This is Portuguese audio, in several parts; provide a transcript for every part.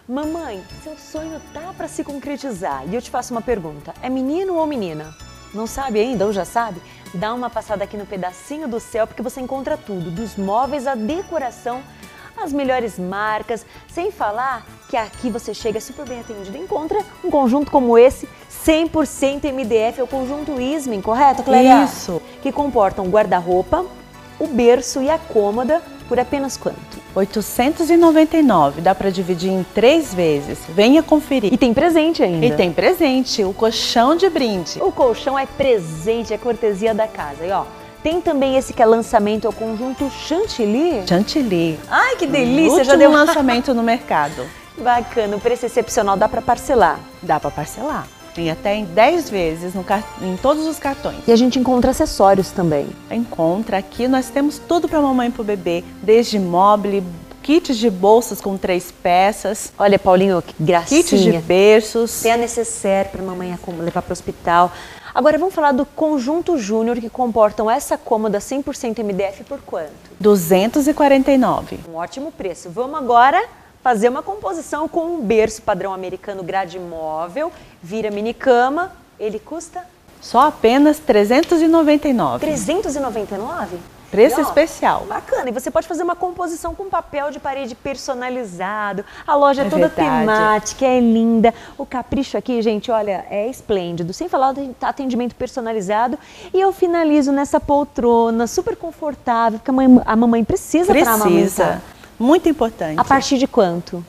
Mamãe, seu sonho tá para se concretizar. E eu te faço uma pergunta, é menino ou menina? Não sabe ainda ou já sabe? Dá uma passada aqui no Pedacinho do Céu, porque você encontra tudo, dos móveis à decoração, as melhores marcas, sem falar que aqui você chega super bem atendido. Encontra um conjunto como esse, 100% MDF, é o conjunto Ismin, correto, Clélia? Isso. Que comportam o guarda-roupa, o berço e a cômoda por apenas quanto? 899, dá para dividir em 3 vezes. Venha conferir. E tem presente ainda. E tem presente, o colchão de brinde. O colchão é presente, é cortesia da casa. E ó, tem também esse que é lançamento, é o conjunto Chantilly. Chantilly. Ai, que delícia! Último Já deu lançamento no mercado. Bacana, o preço excepcional, dá para parcelar. Dá para parcelar. Tem até em 10 vezes em todos os cartões. E a gente encontra acessórios também. Encontra aqui, nós temos tudo para mamãe e para o bebê, desde mobile, kits de bolsas com 3 peças. Olha, Paulinho, que gracinha. Kits de berços. Tem a necessaire para mamãe levar para o hospital. Agora vamos falar do conjunto Júnior, que comportam essa cômoda 100% MDF por quanto? 249. Um ótimo preço. Vamos agora fazer uma composição com um berço padrão americano grade móvel, vira mini cama, ele custa? Só apenas 399. 399? Preço E, ó, especial. Bacana, e você pode fazer uma composição com papel de parede personalizado, a loja é toda verdade. temática, é linda, o capricho aqui, gente, olha, é esplêndido, sem falar do atendimento personalizado, e eu finalizo nessa poltrona super confortável, porque a mamãe precisa para amamentar. Muito importante. A partir de quanto?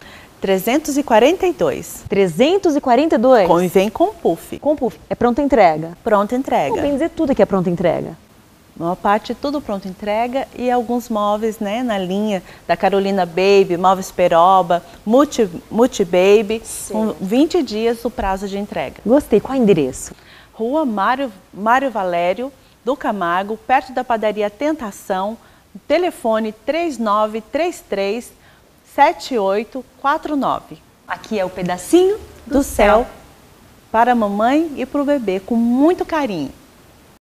342. 342? E vem com puff. Com puff. É pronta entrega? Pronta entrega. Vamos bem dizer tudo que é pronta entrega. Uma parte tudo pronta entrega e alguns móveis, né, na linha da Carolina Baby, móveis Peroba, Multi Baby, com 20 dias o prazo de entrega. Gostei. Qual é o endereço? Rua Mário Valério do Camargo, perto da padaria Tentação, telefone 3933-7849. Aqui é o Pedacinho do Céu para a mamãe e para o bebê, com muito carinho.